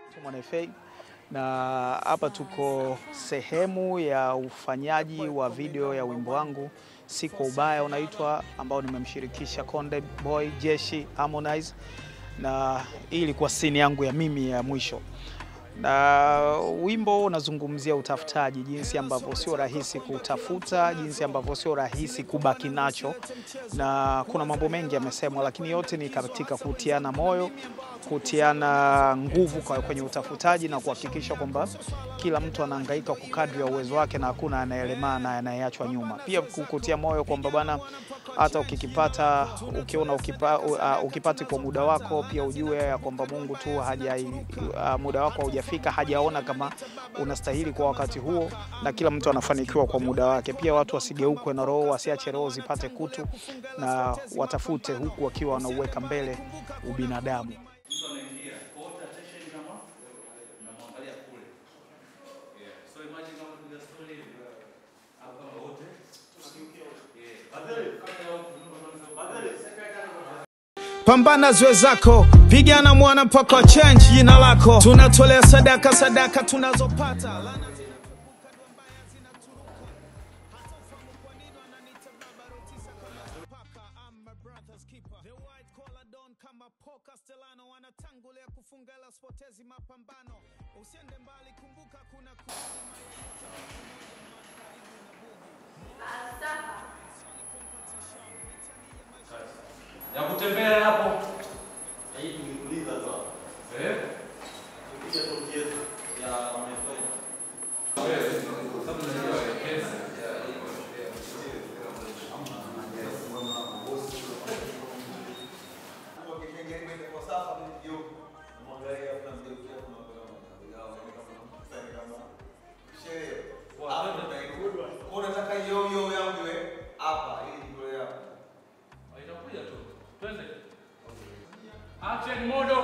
Mwana FA na hapa tuko sehemu ya ufanyaji wa video ya wimbo wangu Siku Ubaya unaitwa, ambao nimemshirikisha Konde Boy, Jeshi, Harmonize, na hii ilikuwa scene yangu ya mimi ya mwisho. Na wimbo unazungumzia utafutaji, jinsi ambavyo sio rahisi kutafuta, jinsi ambavyo sio rahisi kubaki nacho, na kuna mambo mengi yamesemwa, lakini yote ni katika kutiana moyo, kutiana nguvu kwenye utafutaji na kuhakikisha kwamba kila mtu anahangaika kwa kadri ya uwezo wake na hakuna anayelemana na anayeachwa nyuma. Pia kukutia moyo kwamba bana, hata ukikipata, ukiona ukipati kwa muda wako, pia ujue kwamba Mungu tu muda wako haujafika, hajaona kama unastahili kwa wakati huo, na kila mtu anafanikiwa kwa muda wake. Pia watu wasigeukwe na roho, wasiache roho zipate kutu, na watafute huku wakiwa wanauweka mbele ubinadamu. Pambana zwe zako, pigana mwana mpaka change jina lako. Tunatolea sadaka tunazopata. Ya kutembea hapo. Hii nikuuliza tu. Nikija kuongeza ya MwanaFA. Sababu ndio kesi. Kwa kipengele kwa sasa ndio mwangalia hapa mgeukia kuna kama sherehe. Unataka yo yangu hapa ili ndio hapa. Haitakuja tu. Twende. Action modo.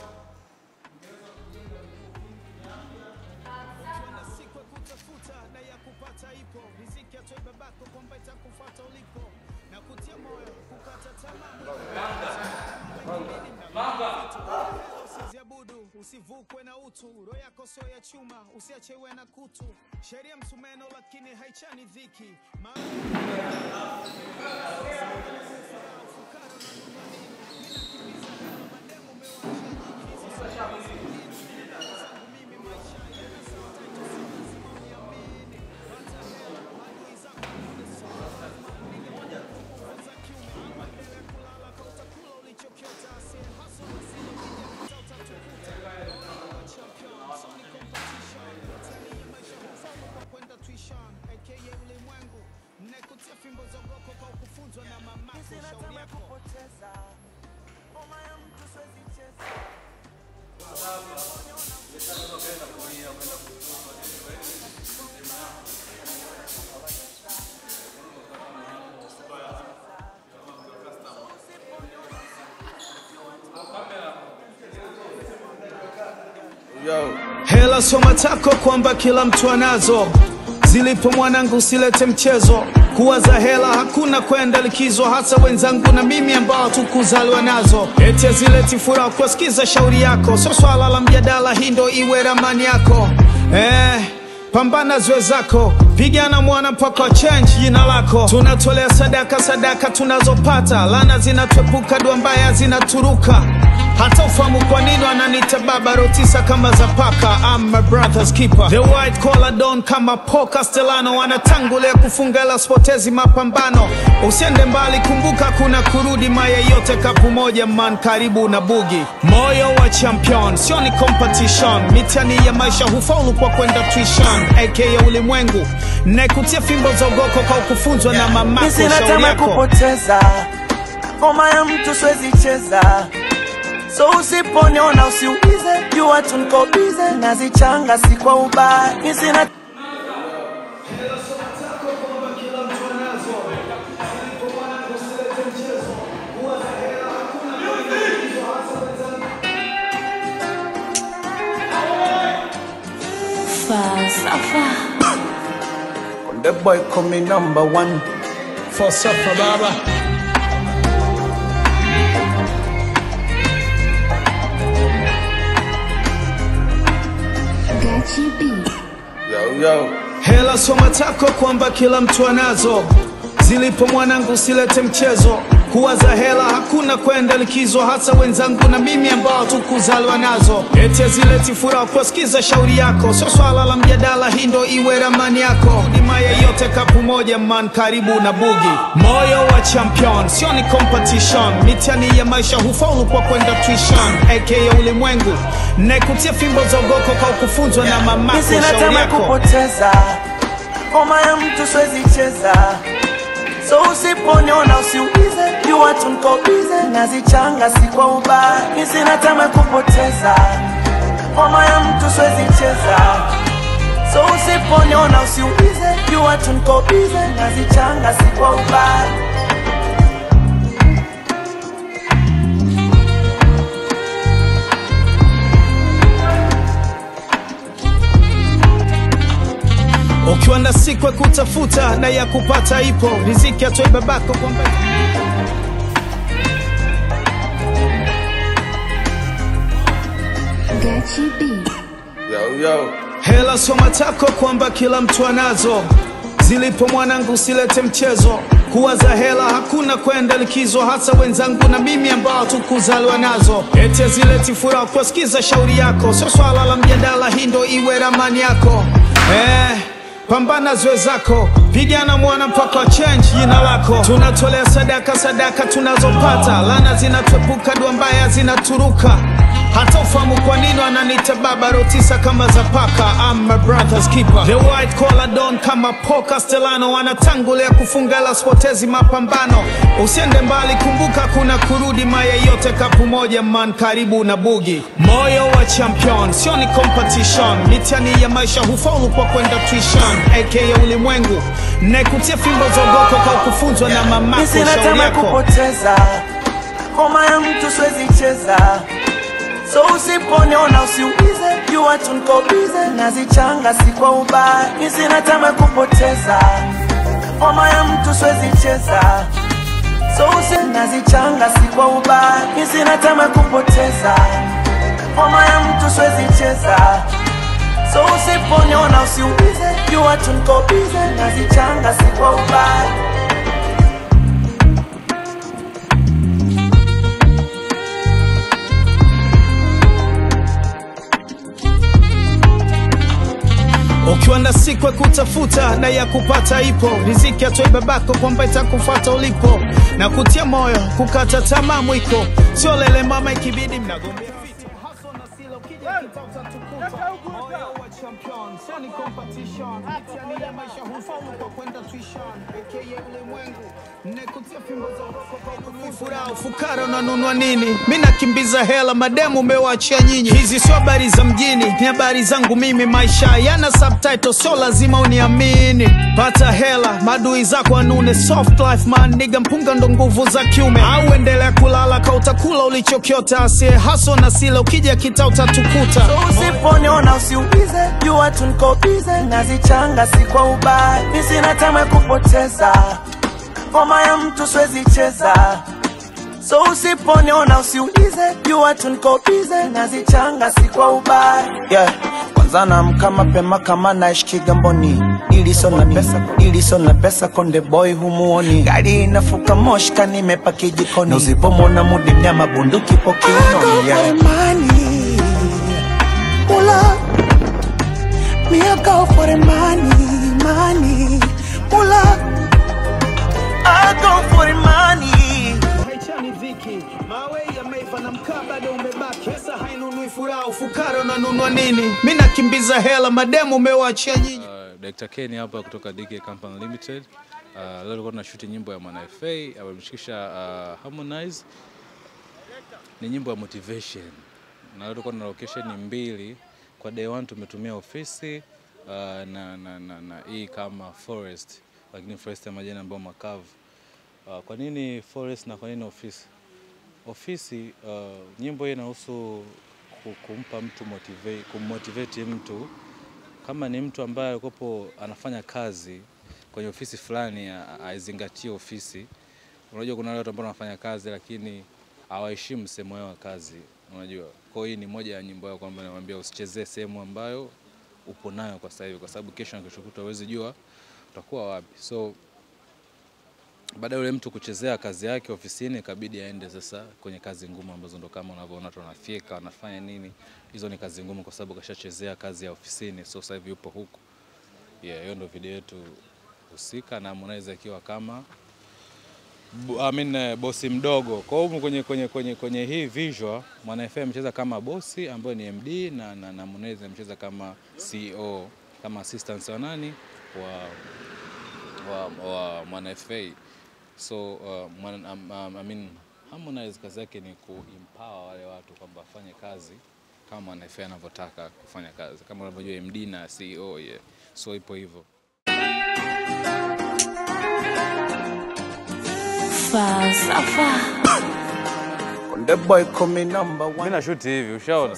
Usivukwe na utu, roho yako sio ya chuma, usiachewe na kutu. Sheria msumeno lakini haichani dhiki. Hela soma tako kwamba kila mtu anazo. Zilipo mwanangu usilete mchezo. Kuwaza hela hakuna kwenda likizo, hasa wenzangu na mimi ambao tukuzaliwa nazo. Eti zileti furaha kwa Skiza shauri yako. So swala la mjadala hii ndo iwe ramani yako. Pambana zwe zako, pigana mwana mpaka change jina lako. Tunatolea sadaka tunazopata, lana zinatwepuka, dua mbaya zinaturuka. Hata ufahamu kwa nini wananiita baba, rotisa kama za paka. I'm my brother's keeper, the white collar don kama Paul Castellano. Wanatangulia kufunga la spotezi mapambano. Usiende mbali, kumbuka kuna kurudi, maya yote kapu moja man, karibu na bugi. Moyo wa champion, sio ni competition. Mitani ya maisha hufaulu kwa kwenda tuition. AKA ulimwengu, naikutia fimbo za ugoko kwa kufunzwa na mamako. Shauri yako kupoteza, ngoma ya mtu siwezi cheza. So usiponiona usiulize, jua tu niko busy, nazichanga si kwa ubaya. Mimi sina The boy call me number one. For Safa Baba. yo. Hela soma tako kwamba kila mtu anazo. Zilipo mwanangu silete mchezo. Kuwaza hela hakuna kwenda likizo, hasa wenzangu na mimi ambao tukuzaliwa nazo. Eti zileti furaha kwa Skiza shauri yako. Sio swala la mjadala, hii ndo iwe ramani yako. Dimaya yote kapu moja man, karibu na bugi. Moyo wa champion, sio ni competition. Mitihani ya maisha hufaulu kwa kwenda tuition. AKA ulimwengu, nekutia fimbo za ugoko kwa kufunzwa na mamako shauri yako. Nisina kupoteza, ngoma ya mtu siwezi cheza. So usiponiona usiulize, jua tu niko busy, nazichanga si kwa ubaya. Nisina tamaa kupoteza, ngoma ya mtu siwezi cheza. So usiponiona usiulize, jua tu niko busy, nazichanga si kwa ubaya. Ukiwa na siku ya kutafuta na ya kupata ipo, riziki atoe babako kwamba Yo. hela soma tako kwamba kila mtu anazo. Zilipo mwanangu silete mchezo. Kuwaza hela hakuna kwenda likizo, hasa wenzangu na mimi ambao tukuzaliwa nazo. Eti zileti furaha kwa Skiza shauri yako. Sio swala la mjadala, hii ndo iwe ramani yako. Pambana zoe zako, pigana mwana mpaka change jina lako. Tunatolea sadaka tunazopata. Lana zinatwepuka, dua mbaya zinaturuka. Hata ufamu kwa nini wananiita baba, rotisa kama za paka. I'm my brother's keeper, the white collar don kama Paul Castellano. Wanatangulia kufunga la spotezi mapambano. Usiende mbali, kumbuka kuna kurudi. Maya yote kapu moja man, karibu na bugi. Moyo wa champion, sio ni competition. Mitihani ya maisha hufaulu kwa kwenda tuition. AKA ulimwengu, nekutia fimbo za ugoko kwa kufunzwa na mamako shauri yako. Kupoteza, ngoma ya mtu siwezi cheza. So usiponiona usiulize, jua tu niko busy, nazichanga si kwa ubaya. Nisina tamaa kupoteza, ngoma ya mtu siwezi cheza. So nazichanga si kwa ubaya. Nisina tamaa kupoteza, ngoma ya mtu siwezi cheza. So usiponiona usiulize, jua tu niko busy, nazichanga si kwa ubaya. Ukiwa na siku ya kutafuta na ya kupata ipo, riziki atoe babako kwamba itakufuata ulipo. Na kutia moyo, kukata tamaa mwiko. Sio lele mama ikibidi mnagombea fito. Hustle na silo kija kitauta tukuta. Moyo wa champion, sio ni competition. Mitihani ya maisha hufaulu kwa kwenda tuition. AKA ulimwengu, nekutia fimbo za ugoko kwa kufuraha. Ufukara unanunua nini? Mimi nakimbiza hela, mademu umewachia nyinyi. Hizi sio habari za mjini, ni habari zangu mimi. Maisha yana subtitle, sio lazima uniamini. Pata hela, madui zako anune. Soft life man, nigga mpunga ndo nguvu za kiume. Au endelea kulala ka utakula ulichokiota. Asiye hustle na sila, ukija kita utatukuta. So usiponiona usiulize, jua tu niko busy, nazichanga si kwa ubaya. Nisina tamaa kupoteza, ngoma ya mtu siwezi cheza. So usiponiona usiulize, jua tu niko busy, nazichanga si kwa ubaya. Yeah. Kwanza naamka mapema kama naishi Kigamboni. Ilisona pesa konde boy humuoni. Gari inafuka moshka nimepaki jikoni. Usipomona mudi mnyama bunduki po kiunoni. I go for the money, mula. Me I go for the money, mula. I go for the money. Haichani dhiki, mawe ya meiva na mkaba do umebaki. Pesa hainunui furaha, ufukara unanunua nini? Mimi nakimbiza hela, mademu umewachia nyinyi. Dr. Ken hapa kutoka DK Company Limited. Leo tulikuwa tunashoot nyimbo ya Mwana FA, amemshikisha Harmonize. Ni nyimbo ya motivation. Na leo tulikuwa na location mbili. Kwa day 1 tumetumia ofisi na hii kama forest, lakini forest ya majani ambayo makavu. Kwa nini forest na kwa nini ofisi? Ofisi, nyimbo hii inahusu kumpa mtu kummotivate mtu. Kama ni mtu ambaye alikopo anafanya kazi kwenye ofisi fulani, aizingatie ofisi. Unajua kuna watu ambao wanafanya kazi lakini hawaheshimu sehemu yao ya kazi, unajua. Kwa hiyo ni moja ya nyimbo yao kwamba nawaambia usichezee sehemu ambayo upo nayo kwa sasa hivi, kwa sababu kesho na kesho kutwa huwezi jua utakuwa wapi. So baada ya yule mtu kuchezea kazi yake ofisini, ikabidi aende sasa kwenye kazi ngumu ambazo ndo kama unavyoona watu wanafyeka, wanafanya nini. Hizo ni kazi ngumu kwa sababu kashachezea kazi ya ofisini. So sasa hivi yupo huko. Hiyo ndo video yetu husika, na Harmonize akiwa kama bosi mdogo. Kwa hiyo kwenye hii visual Mwana FA amecheza kama bosi ambaye ni MD, na Harmonize amecheza kama CEO, kama assistant wa nani wa Mwana FA. So Harmonize kazi yake ni kuempower wale watu kwamba wafanye kazi kama Mwana FA anavyotaka kufanya kazi, kama unavyojua MD na CEO. So ipo hivyo. Falsafa. The boy coming number 1. Mimi na shoot hivi, ushaona?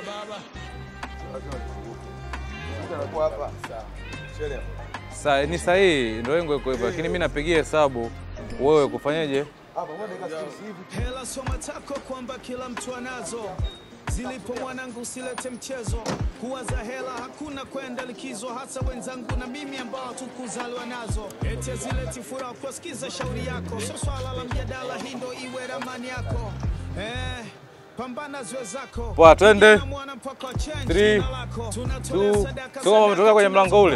Sasa ni sahihi, ndio lengo liko hivyo, lakini mimi napigia hesabu wewe kufanyaje? Hela soma tako kwamba kila mtu anazo. Zilipo mwanangu usilete mchezo. Kuwaza hela hakuna kwenda likizo, hasa wenzangu na mimi ambao tukuzaliwa nazo. Ete zileti furaha kwa Skiza shauri yako. So swala la mjadala hii ndo iwe ramani yako. Pambana zoe zako. Poa, twende. 3 2. Sio umetoka kwenye mlango ule.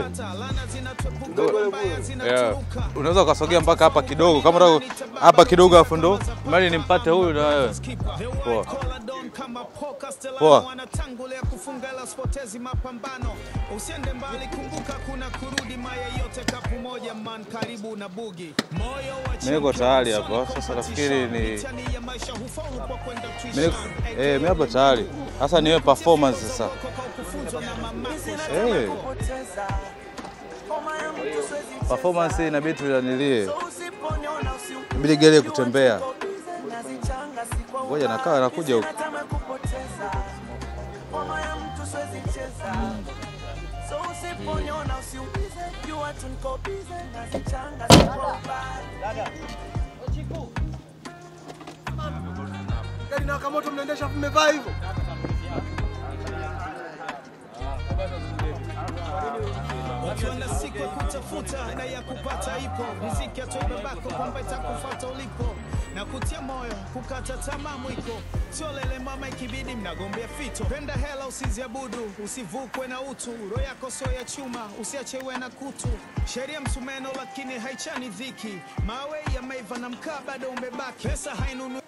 Unaweza ukasogea mpaka hapa kidogo, kama unataka hapa kidogo afu ndo mali nimpate huyu na wewe. Poa. Poa. Wanatangulia kufunga la spotezi mapambano. Usiende mbali, kumbuka kuna kurudi, maya yote kapu moja man, karibu na bugi. Moyo wa niko tayari hapa. Sasa nafikiri ni mimi hapa tayari. Sasa niwe performance sasa. Performance inabidi tunanilie. Inabidi gele kutembea. Ngoja nakaa nakuja huko. Gari na kama moto mnaendesha mmevaa hivyo. Ukiona siku ya kutafuta na ya kupata ipo, riziki atoe babako kwamba itakufuata ulipo, na kutia moyo kukata tamaa mwiko. Sio lele mama ikibidi mnagombea fito. Penda hela usiziabudu, usivukwe na utu. Roho yako sio ya chuma, usiachewe na kutu. Sheria msumeno lakini haichani dhiki. Mawe ya maiva na mkaa bado umebaki. Pesa hainunui.